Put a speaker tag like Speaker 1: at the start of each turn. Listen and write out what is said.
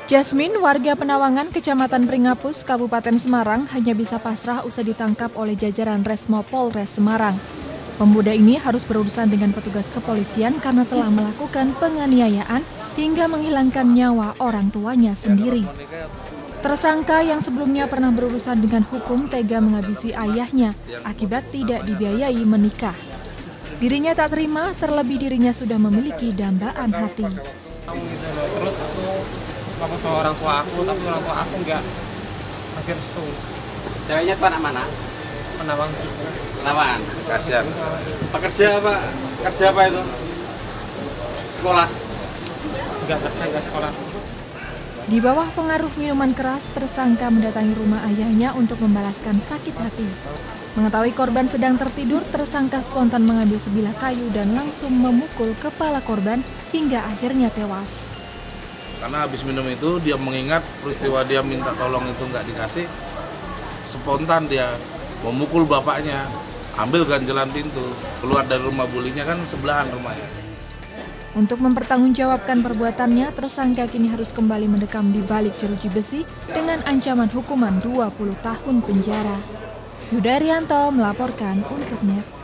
Speaker 1: Jasmine, warga Penawangan, Kecamatan Pringapus, Kabupaten Semarang, hanya bisa pasrah usai ditangkap oleh jajaran Resmo Polres Semarang. Pemuda ini harus berurusan dengan petugas kepolisian karena telah melakukan penganiayaan hingga menghilangkan nyawa orang tuanya sendiri. Tersangka yang sebelumnya pernah berurusan dengan hukum tega menghabisi ayahnya akibat tidak dibiayai menikah. Dirinya tak terima, terlebih dirinya sudah memiliki dambaan hati.
Speaker 2: Terus aku sama orang tua aku, tapi orang tua aku nggak kasih restu.
Speaker 3: Ceweknya tuh anak mana?
Speaker 2: Penawang.
Speaker 3: Penawangan.
Speaker 2: Kasihan.
Speaker 3: Pekerja apa? Kerja apa itu? Sekolah?
Speaker 2: Nggak sekolah.
Speaker 1: Di bawah pengaruh minuman keras, tersangka mendatangi rumah ayahnya untuk membalaskan sakit hati. Mengetahui korban sedang tertidur, tersangka spontan mengambil sebilah kayu dan langsung memukul kepala korban hingga akhirnya tewas.
Speaker 4: Karena habis minum itu, dia mengingat peristiwa dia minta tolong itu nggak dikasih, spontan dia memukul bapaknya, ambil ganjelan pintu, keluar dari rumah bulinya, kan sebelahan rumahnya.
Speaker 1: Untuk mempertanggungjawabkan perbuatannya, tersangka kini harus kembali mendekam di balik jeruji besi dengan ancaman hukuman 20 tahun penjara. Yuda Rianto melaporkan untuk NET.